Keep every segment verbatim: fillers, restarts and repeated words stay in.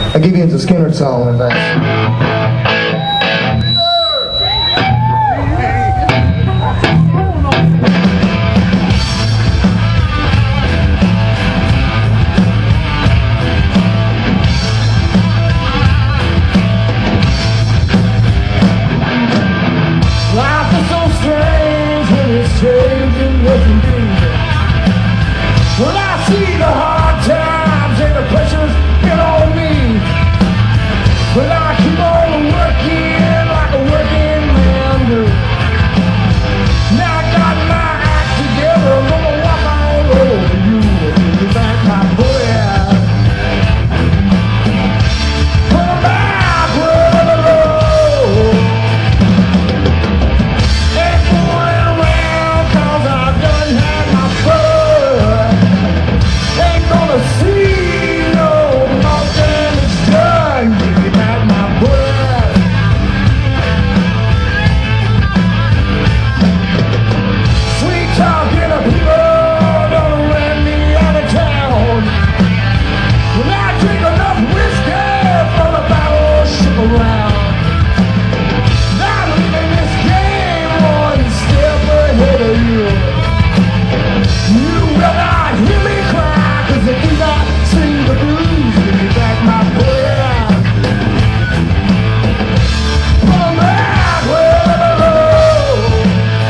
I'll give you the Skinner song in fact. When I see the hard times and the pressures get on me, but I keep on working like a working man do. Now I got my act together, I'm gonna walk all over you and give you back my breath. Come back with a road. Ain't going around cause I done had my fun. See no more damage done. Give me back my breath. Sweet talking of people don't let me out of town. When I drink enough whiskey from the battleship around, I'm leaving this game one step ahead of you. You will not hear me cry, cause if you not sing the blues, give me back my breath. Come back with a road.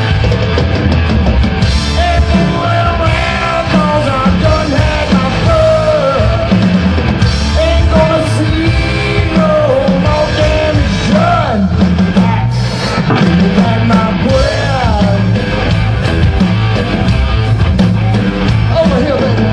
Ain't fooling around cause I done had my fun. Ain't gonna see no more damage done. Give me back my breath. Over here, baby.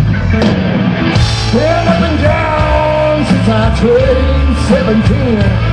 Been up and down since I turned seventeen.